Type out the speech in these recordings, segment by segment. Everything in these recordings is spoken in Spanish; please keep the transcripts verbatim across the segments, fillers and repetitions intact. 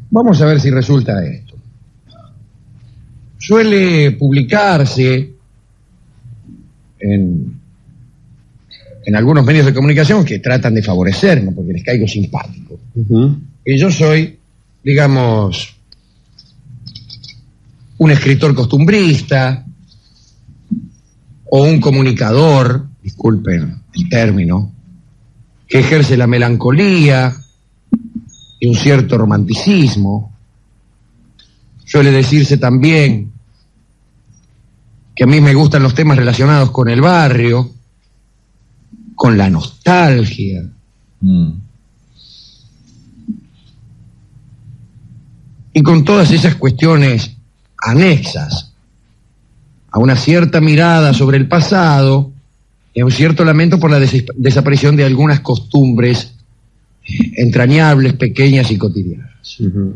Vamos a ver si resulta esto. Suele publicarse en, en algunos medios de comunicación que tratan de favorecerme porque les caigo simpático. Uh-huh. Y yo soy, digamos, un escritor costumbrista o un comunicador, disculpen el término, que ejerce la melancolía y un cierto romanticismo. Suele decirse también que a mí me gustan los temas relacionados con el barrio, con la nostalgia. Mm. Y con todas esas cuestiones anexas a una cierta mirada sobre el pasado y a un cierto lamento por la des- desaparición de algunas costumbres entrañables, pequeñas y cotidianas. Uh-huh.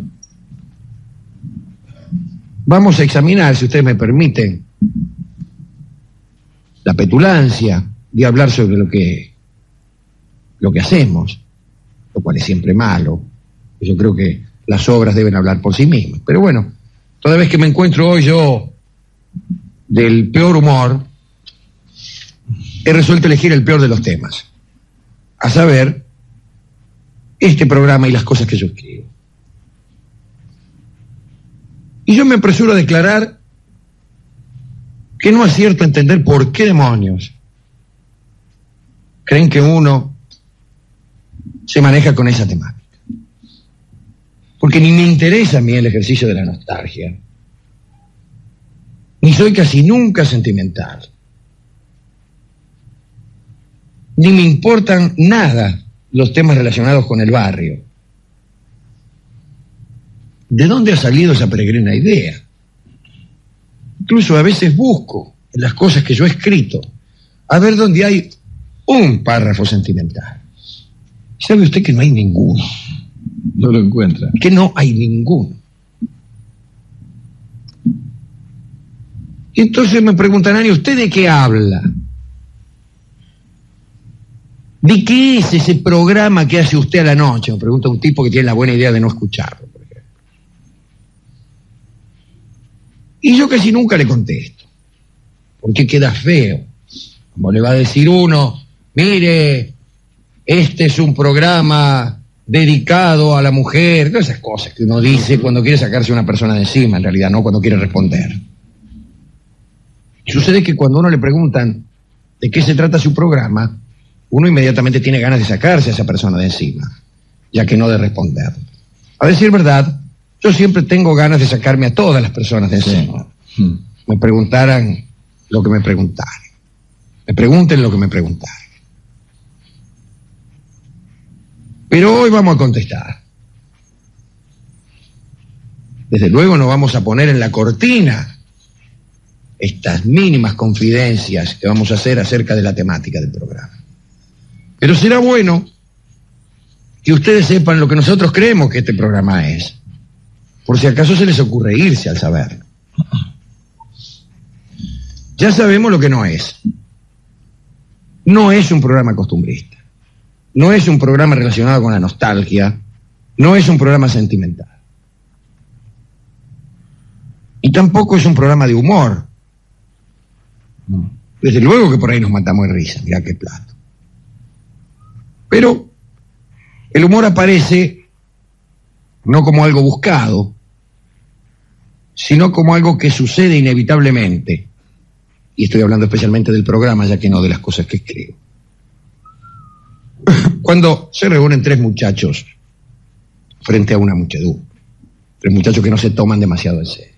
Vamos a examinar, si ustedes me permiten, la petulancia de hablar sobre lo que, lo que hacemos, lo cual es siempre malo. Yo creo que las obras deben hablar por sí mismas. Pero bueno, toda vez que me encuentro hoy yo del peor humor, he resuelto elegir el peor de los temas, a saber, este programa y las cosas que yo escribo. Y yo me apresuro a declarar que no acierto a entender por qué demonios creen que uno se maneja con esa temática. Porque ni me interesa a mí el ejercicio de la nostalgia, ni soy casi nunca sentimental, ni me importan nada los temas relacionados con el barrio. ¿De dónde ha salido esa peregrina idea? Incluso a veces busco en las cosas que yo he escrito a ver dónde hay un párrafo sentimental. ¿Sabe usted que no hay ninguno? No lo encuentra. Que no hay ninguno. Y entonces me preguntarán, ¿y usted de qué habla? ¿De qué es ese programa que hace usted a la noche? Me pregunta un tipo que tiene la buena idea de no escucharlo, por ejemplo. Y yo casi nunca le contesto, porque queda feo. Como le va a decir uno, mire, este es un programa dedicado a la mujer, todas esas cosas que uno dice cuando quiere sacarse a una persona de encima, en realidad, no cuando quiere responder. Sucede que cuando a uno le preguntan de qué se trata su programa, uno inmediatamente tiene ganas de sacarse a esa persona de encima, ya que no de responder. A decir verdad, yo siempre tengo ganas de sacarme a todas las personas de encima. Sí. Me preguntaran lo que me preguntaran. Me pregunten lo que me preguntaran. Pero hoy vamos a contestar. Desde luego no vamos a poner en la cortina estas mínimas confidencias que vamos a hacer acerca de la temática del programa. Pero será bueno que ustedes sepan lo que nosotros creemos que este programa es, por si acaso se les ocurre irse al saberlo. Ya sabemos lo que no es. No es un programa costumbrista. No es un programa relacionado con la nostalgia. No es un programa sentimental. Y tampoco es un programa de humor. Desde luego que por ahí nos matamos de risa, mirá qué plato. Pero el humor aparece no como algo buscado, sino como algo que sucede inevitablemente. Y estoy hablando especialmente del programa, ya que no de las cosas que escribo. Cuando se reúnen tres muchachos frente a una muchedumbre, tres muchachos que no se toman demasiado en serio,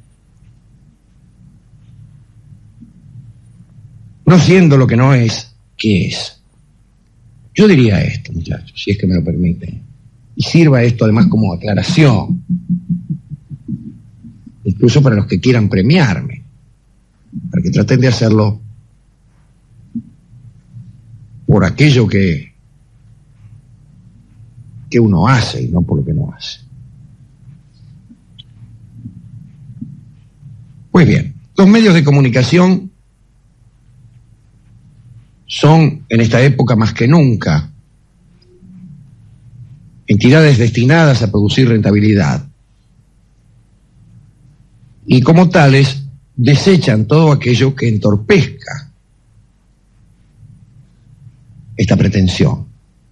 no siendo lo que no es, ¿qué es? Yo diría esto, muchachos, si es que me lo permiten, y sirva esto además como aclaración, incluso para los que quieran premiarme, para que traten de hacerlo por aquello que, que uno hace y no por lo que no hace. Pues bien, los medios de comunicación son, en esta época más que nunca, entidades destinadas a producir rentabilidad, y como tales desechan todo aquello que entorpezca esta pretensión.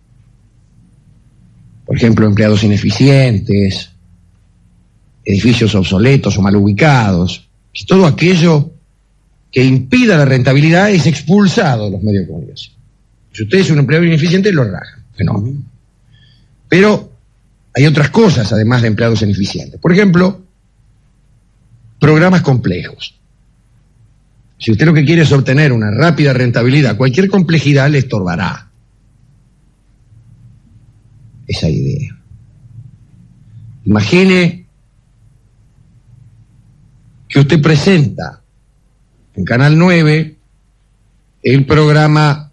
Por ejemplo, empleados ineficientes, edificios obsoletos o mal ubicados, que todo aquello que impida la rentabilidad es expulsado de los medios de comunicación. Si usted es un empleado ineficiente, lo rajan. Fenómeno. Pero hay otras cosas, además de empleados ineficientes. Por ejemplo, programas complejos. Si usted lo que quiere es obtener una rápida rentabilidad, cualquier complejidad le estorbará esa idea. Imagine que usted presenta en Canal nueve el programa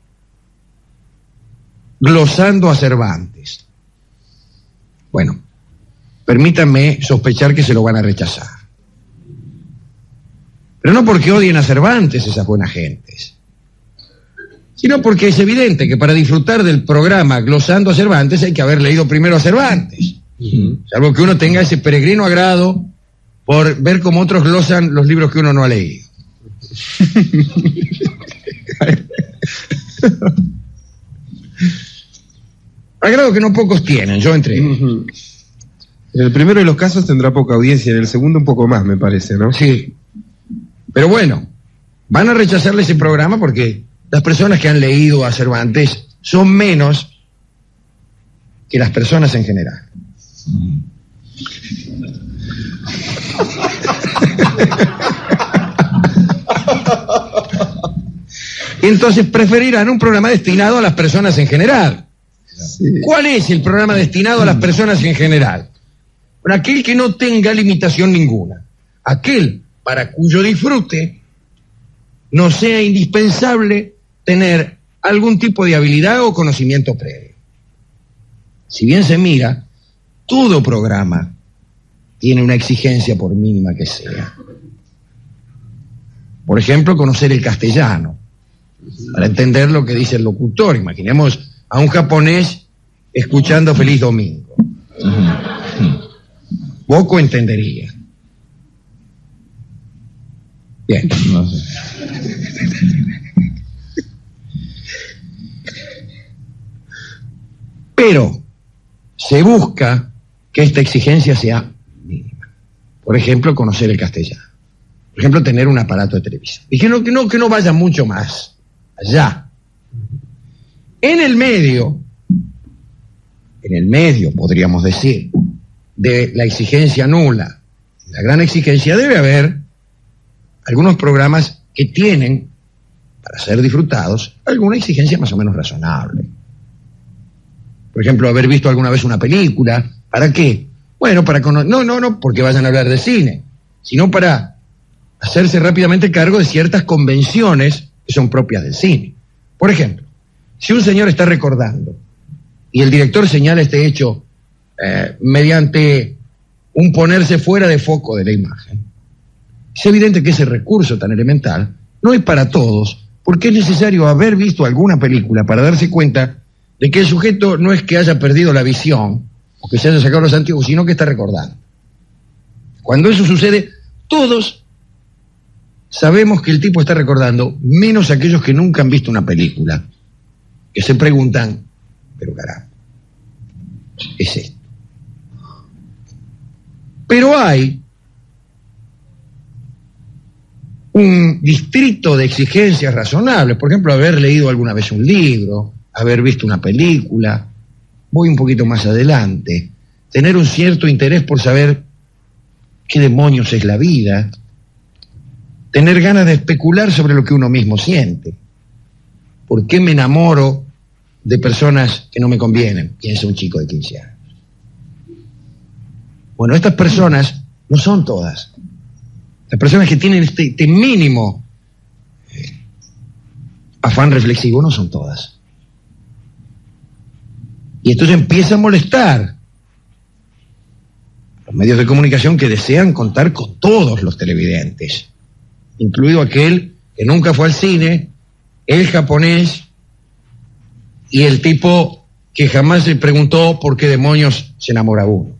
Glosando a Cervantes. Bueno, permítanme sospechar que se lo van a rechazar. Pero no porque odien a Cervantes esas buenas gentes, sino porque es evidente que para disfrutar del programa Glosando a Cervantes hay que haber leído primero a Cervantes. Uh-huh. Salvo que uno tenga ese peregrino agrado por ver cómo otros glosan los libros que uno no ha leído. Agrado que no pocos tienen, yo entre ellos. Uh-huh. En el primero de los casos tendrá poca audiencia, en el segundo un poco más, me parece, ¿no? Sí. Pero bueno, van a rechazarle ese programa porque las personas que han leído a Cervantes son menos que las personas en general. Entonces preferirán un programa destinado a las personas en general. Sí. ¿Cuál es el programa destinado a las personas en general? Bueno, aquel que no tenga limitación ninguna. Aquel para cuyo disfrute no sea indispensable tener algún tipo de habilidad o conocimiento previo. Si bien se mira, todo programa tiene una exigencia por mínima que sea. Por ejemplo, conocer el castellano, para entender lo que dice el locutor. Imaginemos a un japonés escuchando Feliz Domingo. Poco entendería. Bien. No sé. Pero se busca que esta exigencia sea mínima. Por ejemplo, conocer el castellano. Por ejemplo, tener un aparato de televisión. Y que no, que no, que no vaya mucho más allá. En el medio, en el medio, podríamos decir, de la exigencia nula, la gran exigencia, debe haber algunos programas que tienen, para ser disfrutados, alguna exigencia más o menos razonable. Por ejemplo, haber visto alguna vez una película. ¿Para qué? Bueno, para conocer... No, no, no porque vayan a hablar de cine, sino para hacerse rápidamente cargo de ciertas convenciones que son propias del cine. Por ejemplo, si un señor está recordando y el director señala este hecho eh, mediante un ponerse fuera de foco de la imagen, es evidente que ese recurso tan elemental no es para todos, porque es necesario haber visto alguna película para darse cuenta de que el sujeto no es que haya perdido la visión o que se haya sacado los anteojos, sino que está recordando. Cuando eso sucede, todos sabemos que el tipo está recordando, menos aquellos que nunca han visto una película, que se preguntan, pero caramba, ¿qué es esto? Pero hay un distrito de exigencias razonables, por ejemplo, haber leído alguna vez un libro, haber visto una película, voy un poquito más adelante, tener un cierto interés por saber qué demonios es la vida, tener ganas de especular sobre lo que uno mismo siente. ¿Por qué me enamoro de personas que no me convienen? Piensa un chico de quince años. Bueno, estas personas no son todas. Las personas que tienen este, este mínimo eh, afán reflexivo no son todas. Y entonces empieza a molestar los medios de comunicación que desean contar con todos los televidentes, incluido aquel que nunca fue al cine, el japonés y el tipo que jamás se preguntó por qué demonios se enamora uno.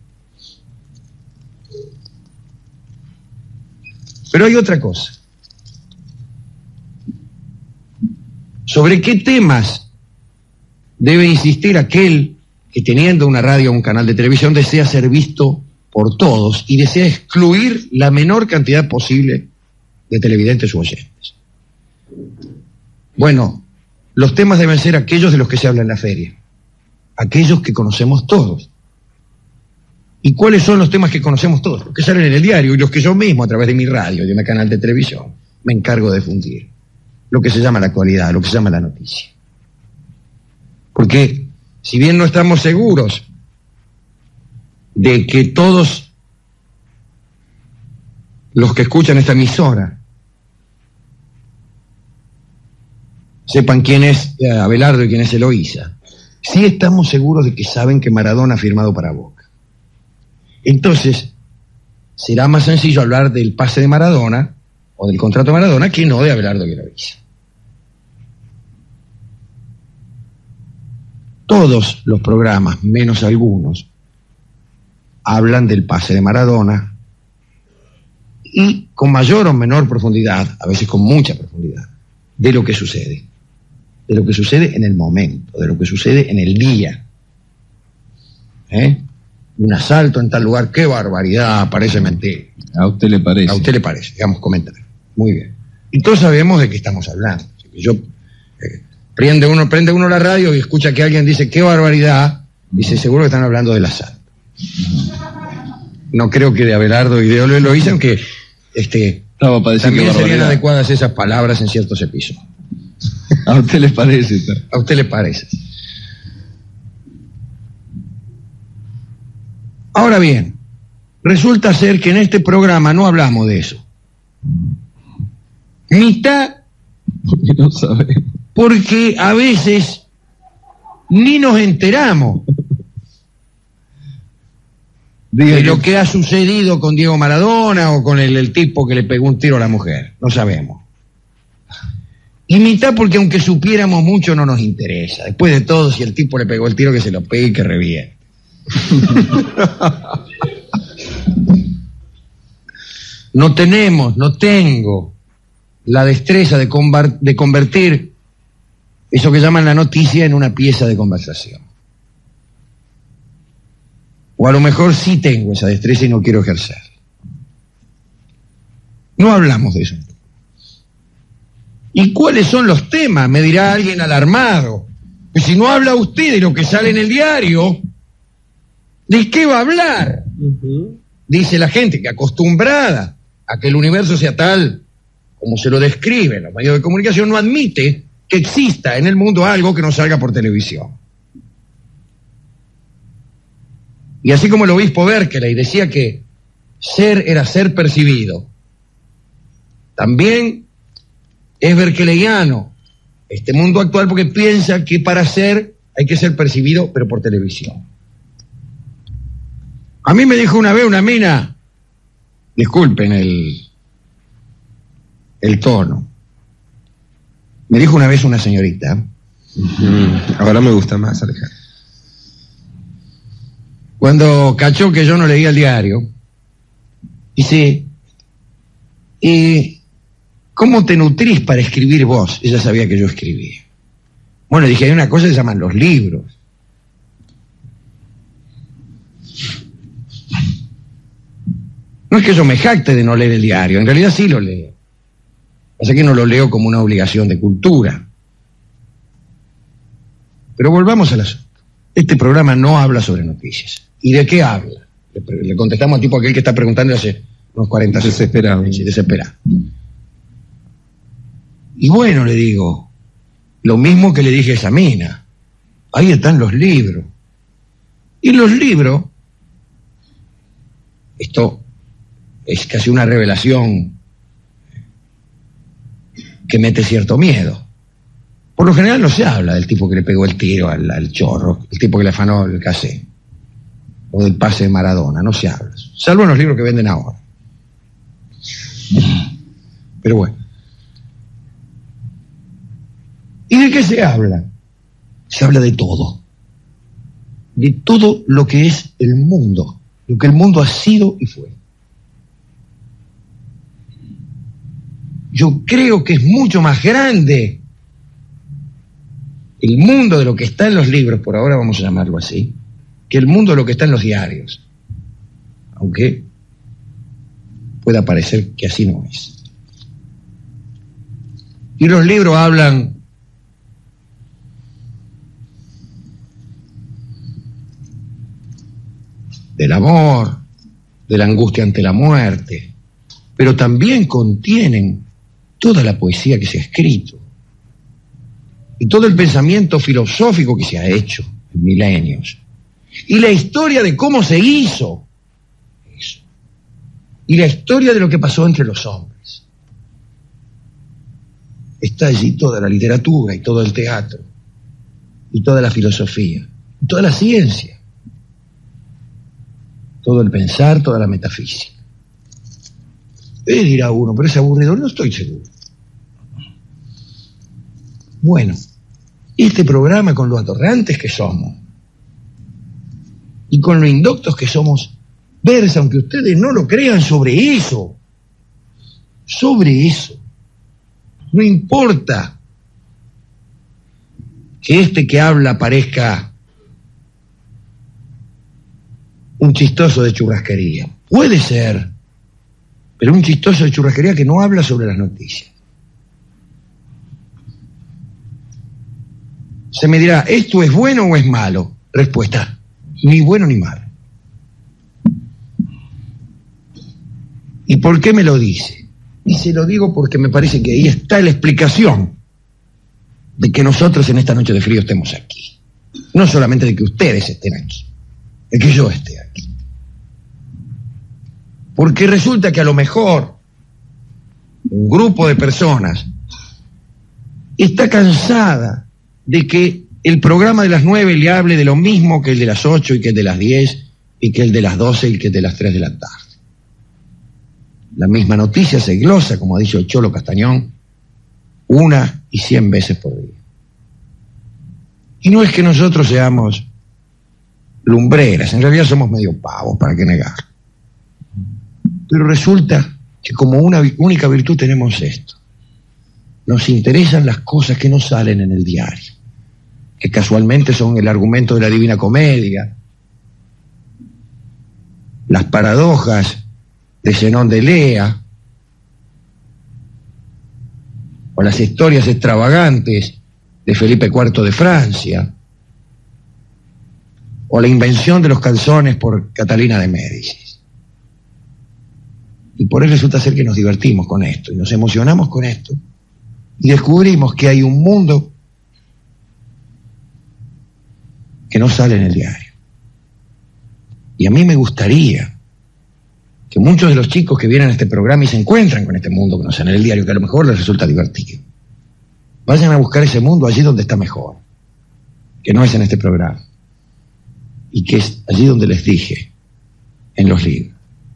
Pero hay otra cosa. ¿Sobre qué temas debe insistir aquel que, teniendo una radio o un canal de televisión, desea ser visto por todos y desea excluir la menor cantidad posible de televidentes u oyentes? Bueno, los temas deben ser aquellos de los que se habla en la feria, aquellos que conocemos todos. ¿Y cuáles son los temas que conocemos todos? Los que salen en el diario y los que yo mismo, a través de mi radio y de mi canal de televisión, me encargo de difundir. Lo que se llama la actualidad, lo que se llama la noticia. Porque si bien no estamos seguros de que todos los que escuchan esta emisora sepan quién es Abelardo y quién es Eloísa, sí estamos seguros de que saben que Maradona ha firmado para Boca. Entonces, será más sencillo hablar del pase de Maradona o del contrato de Maradona que no de Abelardo y Eloísa. Todos los programas, menos algunos, hablan del pase de Maradona y con mayor o menor profundidad, a veces con mucha profundidad, de lo que sucede. De lo que sucede en el momento, de lo que sucede en el día. ¿Eh? Un asalto en tal lugar, qué barbaridad, parece mentira. A usted le parece. A usted le parece, digamos, comentar. Muy bien. Y todos sabemos de qué estamos hablando. Yo, eh, prende uno, prende uno la radio y escucha que alguien dice qué barbaridad, dice seguro que están hablando del asalto. No creo que de Abelardo y de Eloísa, aunque este, no, para decir también serían adecuadas esas palabras en ciertos episodios. ¿A usted le parece? ¿A usted le parece? Ahora bien, resulta ser que en este programa no hablamos de eso. Mitad porque no sabemos. Porque a veces ni nos enteramos de lo que ha sucedido con Diego Maradona o con el, el tipo que le pegó un tiro a la mujer. No sabemos. Y mitad porque aunque supiéramos mucho no nos interesa. Después de todo, si el tipo le pegó el tiro, que se lo pegue y que reviente. No tenemos, no tengo la destreza de, de convertir eso que llaman la noticia en una pieza de conversación. O a lo mejor sí tengo esa destreza y no quiero ejercer. No hablamos de eso. ¿Y cuáles son los temas? Me dirá alguien alarmado. Pues si no habla usted de lo que sale en el diario, ¿de qué va a hablar? Uh-huh. Dice la gente que acostumbrada a que el universo sea tal como se lo describen los medios de comunicación, no admite que exista en el mundo algo que no salga por televisión. Y así como el obispo Berkeley decía que ser era ser percibido, también es berkeleyano este mundo actual porque piensa que para ser hay que ser percibido, pero por televisión. A mí me dijo una vez una mina, disculpen el, el tono, me dijo una vez una señorita, mm, ahora me gusta más, Alejandro, cuando cachó que yo no leía el diario, dice, eh, ¿cómo te nutrís para escribir vos? Ella sabía que yo escribía. Bueno, dije, hay una cosa que se llaman los libros. No es que yo me jacte de no leer el diario, en realidad sí lo leo. Pasa que no lo leo como una obligación de cultura. Pero volvamos al asunto. Este programa no habla sobre noticias. ¿Y de qué habla? Le, le contestamos al tipo aquel que está preguntando hace unos cuarenta años. Desesperado. Sí, desesperado. Y bueno, le digo, lo mismo que le dije a esa mina. Ahí están los libros. Y los libros, esto es casi una revelación que mete cierto miedo. Por lo general no se habla del tipo que le pegó el tiro al, al chorro, el tipo que le afanó el casé, o del pase de Maradona, no se habla. Salvo en los libros que venden ahora. Pero bueno. ¿Y de qué se habla? Se habla de todo. de todo lo que es el mundo, lo que el mundo ha sido y fue. Yo creo que es mucho más grande el mundo de lo que está en los libros, por ahora vamos a llamarlo así, que el mundo de lo que está en los diarios, aunque pueda parecer que así no es. Y los libros hablan del amor, de la angustia ante la muerte, pero también contienen toda la poesía que se ha escrito y todo el pensamiento filosófico que se ha hecho en milenios y la historia de cómo se hizo eso y la historia de lo que pasó entre los hombres. Está allí toda la literatura y todo el teatro y toda la filosofía y toda la ciencia, todo el pensar, toda la metafísica. Eh, dirá uno, pero es aburrido. No estoy seguro. Bueno, este programa, con lo atorrantes que somos y con lo indoctos que somos, versa, aunque ustedes no lo crean, sobre eso. Sobre eso. No importa que este que habla parezca un chistoso de churrasquería. Puede ser, pero un chistoso de churrasquería que no habla sobre las noticias. Se me dirá, ¿esto es bueno o es malo? Respuesta, ni bueno ni malo. ¿Y por qué me lo dice? Y se lo digo porque me parece que ahí está la explicación de que nosotros en esta noche de frío estemos aquí. No solamente de que ustedes estén aquí, de que yo esté aquí. Porque resulta que a lo mejor un grupo de personas está cansada de que el programa de las nueve le hable de lo mismo que el de las ocho y que el de las diez y que el de las doce y que el de las tres de la tarde. La misma noticia se glosa, como ha dicho el Cholo Castañón, una y cien veces por día. Y no es que nosotros seamos lumbreras, en realidad somos medio pavos, para qué negar. Pero resulta que como una única virtud tenemos esto. Nos interesan las cosas que no salen en el diario, que casualmente son el argumento de la Divina Comedia, las paradojas de Zenón de Lea, o las historias extravagantes de Felipe cuarto de Francia, o la invención de los calzones por Catalina de Médicis. Y por eso resulta ser que nos divertimos con esto, y nos emocionamos con esto, y descubrimos que hay un mundo que no sale en el diario. Y a mí me gustaría que muchos de los chicos que vienen a este programa y se encuentran con este mundo que no sale en el diario, que a lo mejor les resulta divertido, vayan a buscar ese mundo allí donde está mejor, que no es en este programa, y que es allí donde les dije, en los libros.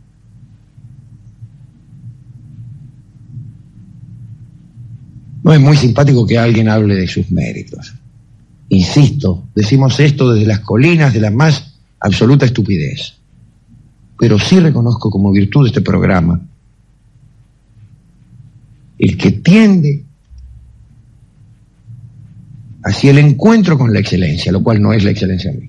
No es muy simpático que alguien hable de sus méritos. Insisto, decimos esto desde las colinas de la más absoluta estupidez. Pero sí reconozco como virtud de este programa el que tiende hacia el encuentro con la excelencia, lo cual no es la excelencia misma.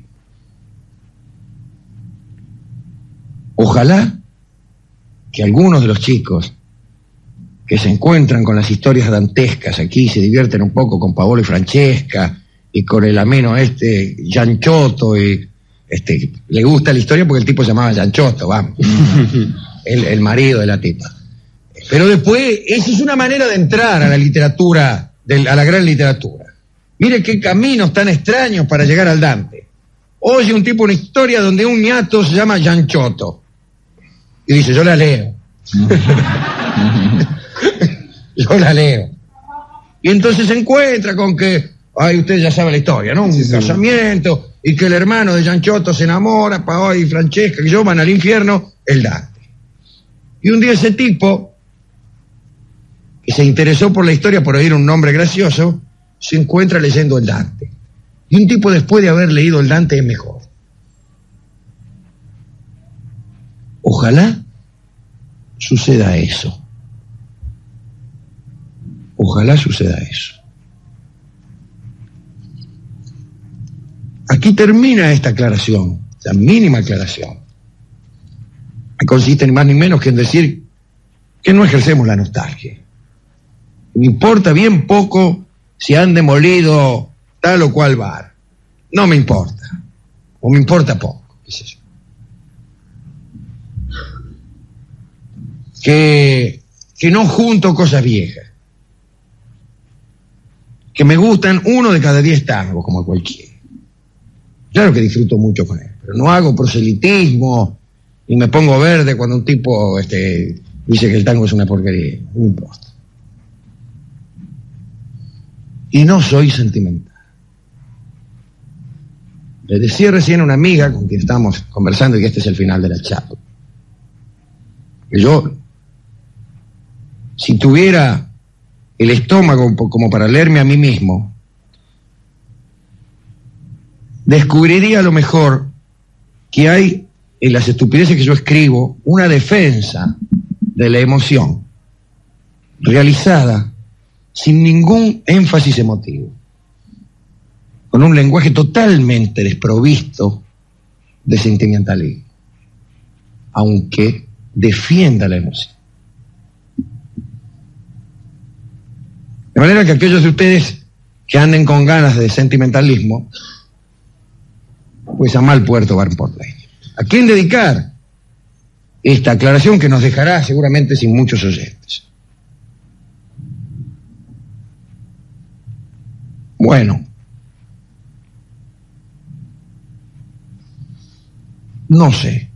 Ojalá que algunos de los chicos que se encuentran con las historias dantescas aquí se divierten un poco con Paolo y Francesca y con el ameno este Gianchotto, y este, le gusta la historia porque el tipo se llamaba Gianchotto, vamos, el, el marido de la tipa. Pero después, esa es una manera de entrar a la literatura, de, a la gran literatura. Mire qué caminos tan extraños para llegar al Dante. Oye un tipo una historia donde un ñato se llama Gianchotto y dice, yo la leo. Yo la leo. Y entonces se encuentra con que, ay, usted ya sabe la historia, ¿no? Un sí, casamiento, sí. Y que el hermano de Gianchotto se enamora, Paolo y Francesca, que ellos van al infierno, el Dante. Y un día ese tipo, que se interesó por la historia por oír un nombre gracioso, se encuentra leyendo el Dante. Y un tipo después de haber leído el Dante es mejor. Ojalá suceda eso. Ojalá suceda eso. Aquí termina esta aclaración, la mínima aclaración, que consiste ni más ni menos que en decir que no ejercemos la nostalgia. Me importa bien poco si han demolido tal o cual bar. No me importa. O me importa poco, qué sé yo. Que, que no junto cosas viejas. Que me gustan uno de cada diez tangos, como cualquiera. Claro que disfruto mucho con él, pero no hago proselitismo y me pongo verde cuando un tipo este, dice que el tango es una porquería. No me importa. Y no soy sentimental. Le decía recién a una amiga con quien estamos conversando, y que este es el final de la charla, que yo, si tuviera el estómago como para leerme a mí mismo, descubriría a lo mejor que hay en las estupideces que yo escribo una defensa de la emoción realizada sin ningún énfasis emotivo, con un lenguaje totalmente desprovisto de sentimentalismo, aunque defienda la emoción. De manera que aquellos de ustedes que anden con ganas de sentimentalismo, pues a mal puerto van por ley. ¿A quién dedicar esta aclaración que nos dejará seguramente sin muchos oyentes? Bueno, no sé.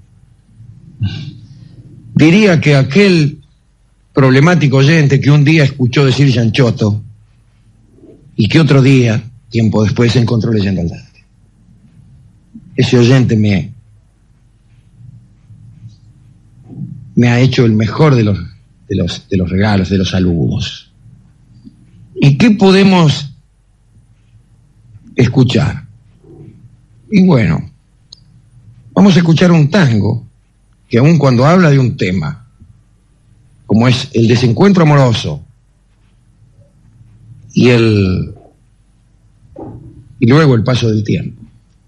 Diría que aquel problemático oyente que un día escuchó decir Chanchoto y que otro día, tiempo después, se encontró leyendo al Dante. Ese oyente me, me ha hecho el mejor de los, de los, de los regalos, de los saludos. ¿Y qué podemos escuchar? Y bueno, vamos a escuchar un tango que aun cuando habla de un tema como es el desencuentro amoroso y el y luego el paso del tiempo,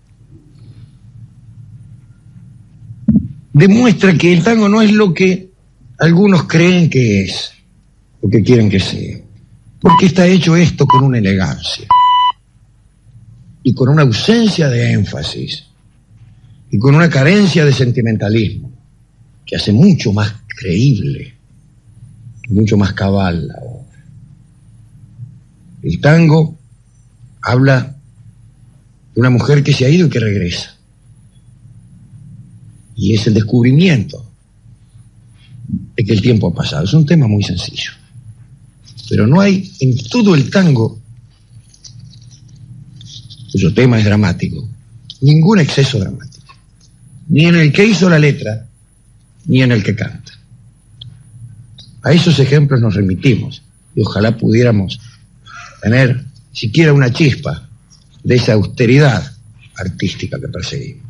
demuestra que el tango no es lo que algunos creen que es, lo que quieren que sea, porque está hecho esto con una elegancia y con una ausencia de énfasis y con una carencia de sentimentalismo que hace mucho más creíble, mucho más cabal la obra. El tango habla de una mujer que se ha ido y que regresa, y es el descubrimiento de que el tiempo ha pasado. Es un tema muy sencillo, pero no hay en todo el tango, cuyo tema es dramático, ningún exceso dramático, ni en el que hizo la letra, ni en el que canta. A esos ejemplos nos remitimos, y ojalá pudiéramos tener siquiera una chispa de esa austeridad artística que perseguimos.